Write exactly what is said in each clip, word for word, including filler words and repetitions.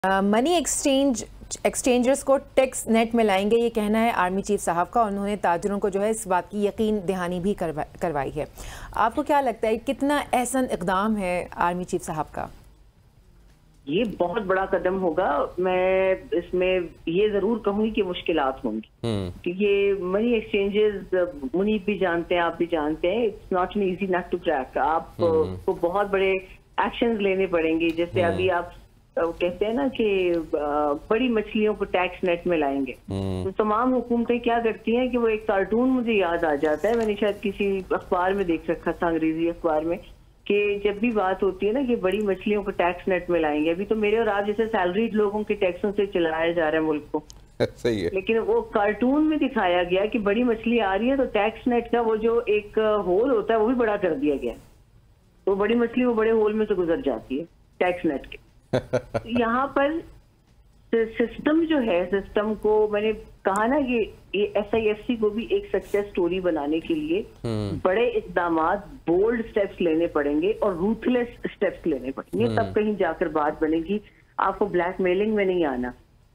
Money exchange exchangers को tax net में लाएंगे, ये कहना है आर्मी चीफ साहब का। उन्होंने ताजरों को जो है इस बात की यकीन दहानी भी करवा, करवाई है। आपको क्या लगता है कितना एहसन इकदाम है आर्मी चीफ साहब का? ये बहुत बड़ा कदम होगा। मैं इसमें ये जरूर कहूंगी कि मुश्किलात होंगी, क्योंकि ये मनी एक्सचेंजेस मुनीब भी जानते हैं, आप भी जानते हैं, it's not an easy nut to crack. आपको बहुत बड़े एक्शंस लेने पड़ेंगे। जैसे अभी आप तो कहते हैं ना कि बड़ी मछलियों को टैक्स नेट में लाएंगे, तो तमाम हुकूमतें क्या करती हैं कि वो एक कार्टून मुझे याद आ जाता है, मैंने शायद किसी अखबार में देख रखा था, अंग्रेजी अखबार में, कि जब भी बात होती है ना कि बड़ी मछलियों को टैक्स नेट में लाएंगे, अभी तो मेरे और आप जैसे सैलरीड लोगों के टैक्सों से चलाया जा रहा है मुल्क को। सही है। लेकिन वो कार्टून में दिखाया गया कि बड़ी मछली आ रही है तो टैक्स नेट का वो जो एक होल होता है वो भी बड़ा कर दिया गया। वो बड़ी मछली वो बड़े होल में से गुजर जाती है टैक्स नेट के। यहाँ पर सिस्टम जो है, सिस्टम को मैंने कहा ना कि ये एस आई एफ सी को भी एक सक्सेस स्टोरी बनाने के लिए बड़े इकदाम, बोल्ड स्टेप्स लेने पड़ेंगे और रूथलेस स्टेप्स लेने पड़ेंगे, तब कहीं जाकर बात बनेगी। आपको ब्लैकमेलिंग में नहीं आना।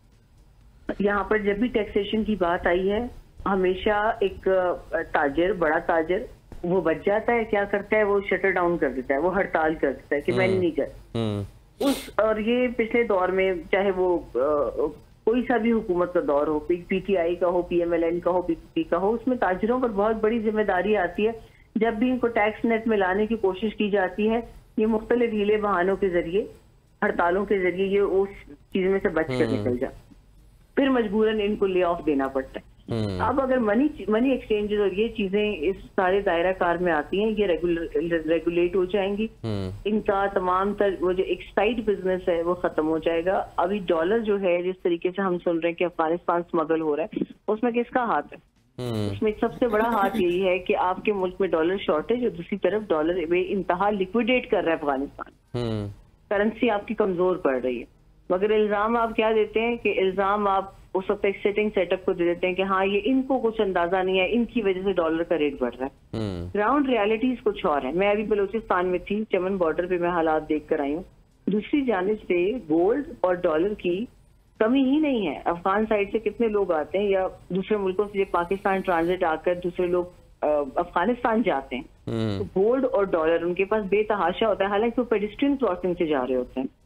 यहाँ पर जब भी टैक्सेशन की बात आई है, हमेशा एक ताजर, बड़ा ताजर, वो बच जाता है, क्या करता है, वो शटर डाउन कर देता है, वो हड़ताल कर देता है कि मैंने नहीं कर उस। और ये पिछले दौर में, चाहे वो आ, कोई सा भी हुकूमत का दौर हो, पी टी आई का हो, पी एम एल एन का हो, पी पी पी का हो, उसमें ताजरों पर बहुत बड़ी जिम्मेदारी आती है। जब भी इनको टैक्स नेट में लाने की कोशिश की जाती है, ये मुख्तलिफ हीले बहानों के जरिए, हड़तालों के जरिए ये उस चीज में से बच कर निकल जाए, फिर मजबूरन इनको ले ऑफ देना पड़ता है। अब अगर मनी मनी एक्सचेंजेस और ये चीजें इस सारे दायरा कार में आती हैं, ये रेगुलर रेगुलेट हो जाएंगी, इनका तमाम तर वो जो एक साइड बिजनेस है वो खत्म हो जाएगा। अभी डॉलर जो है, जिस तरीके से हम सुन रहे हैं कि अफगानिस्तान स्मगल हो रहा है, उसमें किसका हाथ है? उसमें सबसे बड़ा हाथ यही है कि आपके मुल्क में डॉलर शॉर्टेज और दूसरी तरफ डॉलर बेइंतहा लिक्विडेट कर रहा है अफगानिस्तान, करेंसी आपकी कमजोर पड़ रही है। मगर इल्जाम आप क्या देते हैं कि इल्जाम आप उस वक्त एक सेटिंग सेटअप को दे देते हैं कि हाँ ये इनको कुछ अंदाजा नहीं है, इनकी वजह से डॉलर का रेट बढ़ रहा है। ग्राउंड रियलिटीज कुछ और है। मैं अभी बलूचिस्तान में थी, चमन बॉर्डर पे मैं हालात देख कर आई हूँ। दूसरी जानिब से गोल्ड और डॉलर की कमी ही नहीं है। अफगान साइड से कितने लोग आते हैं, या दूसरे मुल्कों से पाकिस्तान ट्रांजिट आकर दूसरे लोग अफगानिस्तान जाते हैं, तो गोल्ड और डॉलर उनके पास बेतहाशा होता है, हालांकि वो पेडिस्ट्रियन क्रॉसिंग से जा रहे होते हैं।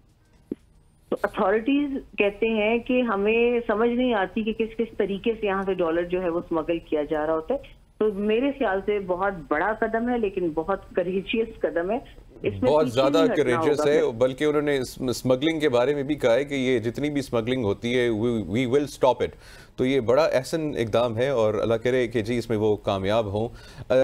तो अथॉरिटीज कहते हैं कि हमें समझ नहीं आती कि किस किस तरीके से यहाँ से डॉलर जो है वो स्मगल किया जा रहा होता है। तो मेरे ख्याल से बहुत बड़ा कदम है, लेकिन बहुत करेजियस कदम है। इसमें बहुत ज्यादा करेजियस है। बल्कि उन्होंने स्मगलिंग के बारे में भी कहा है कि ये जितनी भी स्मगलिंग होती है वी विल स्टॉप इट। तो ये बड़ा एहसन इकदाम है और अल्लाह करे कि जी इसमें वो कामयाब हों।